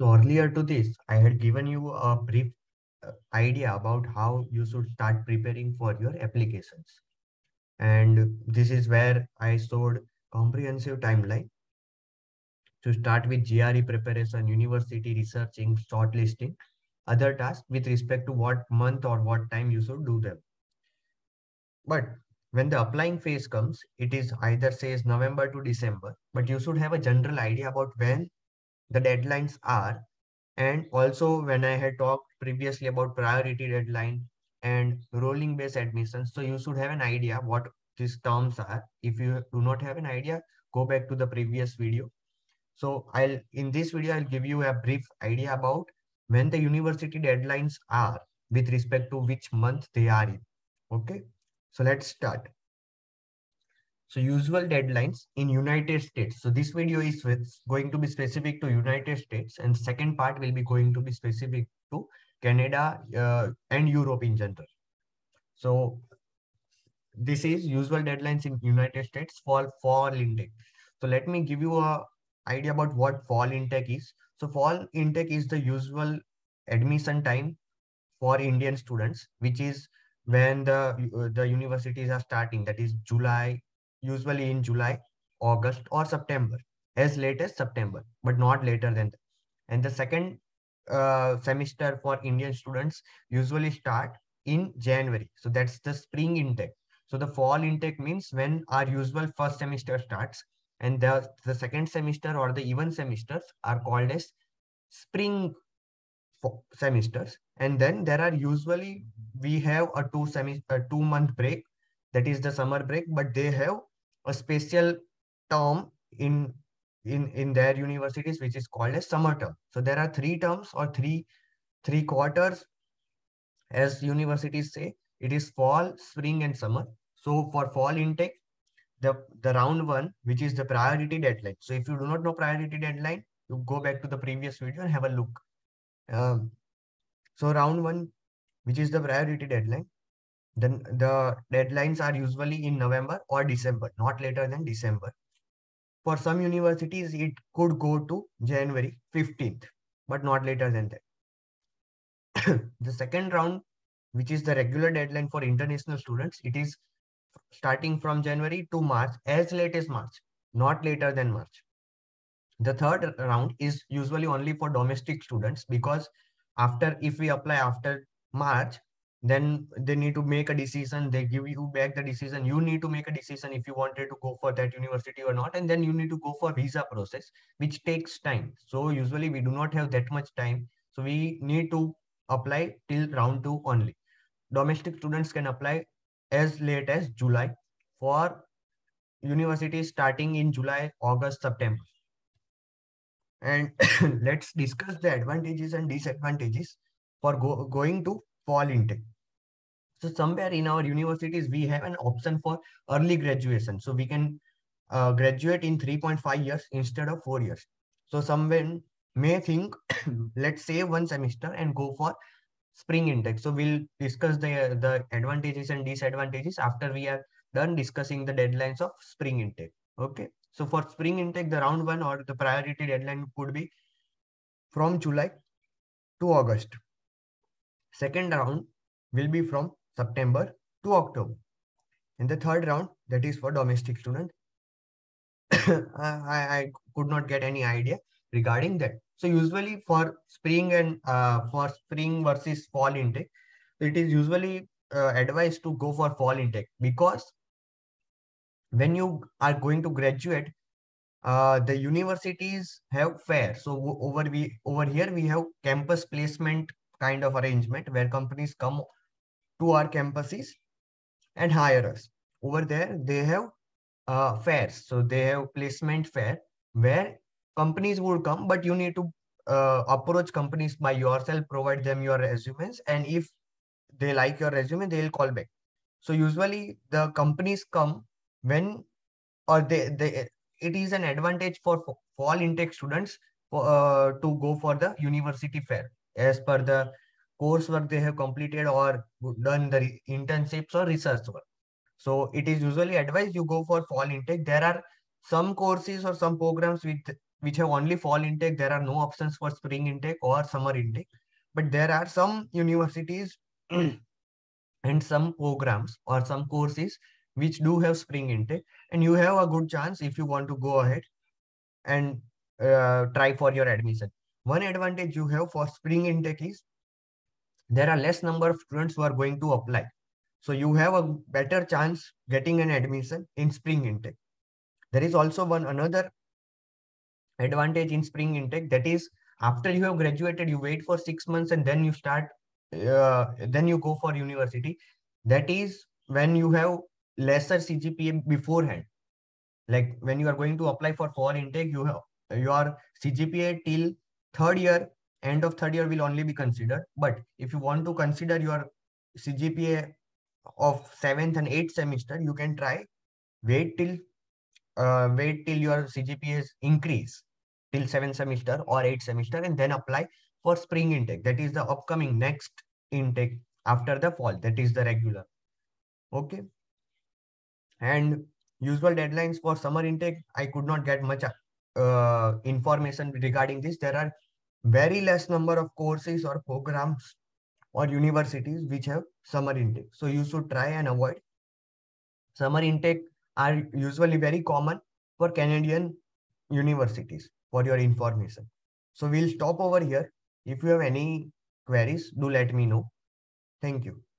So earlier to this, I had given you a brief idea about how you should start preparing for your applications. And this is where I showed comprehensive timeline to start with GRE preparation, university researching, shortlisting, other tasks with respect to what month or what time you should do them. But when the applying phase comes, it is either says November to December, but you should have a general idea about when the deadlines are. And also when I had talked previously about priority deadline and rolling base admissions, so you should have an idea what these terms are. If you do not have an idea, go back to the previous video. So in this video, I'll give you a brief idea about when the university deadlines are with respect to which month they are in. Okay, so let's start. So usual deadlines in United States. So this video is going to be specific to United States, and second part will be going to be specific to Canada and Europe in general. So this is usual deadlines in United States for fall intake. So let me give you a idea about what fall intake is. So fall intake is the usual admission time for Indian students, which is when the universities are starting. That is July, usually in July, August, or September, as late as September, but not later than that. And the second semester for Indian students usually start in January. So that's the spring intake. So the fall intake means when our usual first semester starts, and the second semester or the even semesters are called as spring semesters. And then there are usually we have a 2 month break, that is the summer break, but they have a special term in their universities which is called as summer term. So there are three terms or three quarters, as universities say. It is fall, spring, and summer. So for fall intake, the round one, which is the priority deadline. So if you do not know priority deadline, you go back to the previous video and have a look. um, so round one, which is the priority deadline, then the deadlines are usually in November or December, not later than December. For some universities, it could go to January 15th, but not later than that. The second round, which is the regular deadline for international students, it is starting from January to March, as late as March, not later than March. The third round is usually only for domestic students, because if we apply after March, then they need to make a decision. They give you back the decision. You need to make a decision if you wanted to go for that university or not. And then you need to go for visa process, which takes time. So usually we do not have that much time. So we need to apply till round two only. Domestic students can apply as late as July for universities starting in July, August, September. And let's discuss the advantages and disadvantages for going to fall intake. So somewhere in our universities, we have an option for early graduation. So we can graduate in 3.5 years instead of 4 years. So someone may think, let's say one semester and go for spring intake. So we'll discuss the advantages and disadvantages after we are done discussing the deadlines of spring intake. Okay. So for spring intake, the round one or the priority deadline could be from July to August. Second round will be from September to October. And the third round, that is for domestic student, I could not get any idea regarding that. So usually for spring and for spring versus fall intake, it is usually advised to go for fall intake, because when you are going to graduate, the universities have fair. So over here we have campus placement kind of arrangement where companies come to our campuses and hire us. Over there they have fairs. So they have placement fair where companies would come, but you need to approach companies by yourself, provide them your resumes, and if they like your resume, they'll call back. So usually the companies come when, or they it is an advantage for fall intake students to go for the university fair as per the coursework they have completed or done the internships or research work. So it is usually advised you go for fall intake. There are some courses or some programs which have only fall intake, there are no options for spring intake or summer intake. But there are some universities and some programs or some courses which do have spring intake, and you have a good chance if you want to go ahead and try for your admission. One advantage you have for spring intake is there are less number of students who are going to apply. So you have a better chance getting an admission in spring intake. There is also one another advantage in spring intake, that is after you have graduated, you wait for 6 months and then you start, then you go for university. That is when you have lesser CGPA beforehand. Like when you are going to apply for fall intake, you have your CGPA till third year, end of third year will only be considered. But if you want to consider your CGPA of seventh and eighth semester, you can try wait till wait till your CGPAs increase till seventh semester or eighth semester, and then apply for spring intake. That is the upcoming next intake after the fall. That is the regular. Okay. And usual deadlines for summer intake, I could not get much information regarding this. There are very less number of courses or programs or universities which have summer intake. So you should try and avoid. Summer intake are usually very common for Canadian universities, for your information. So we'll stop over here. If you have any queries, do let me know. Thank you.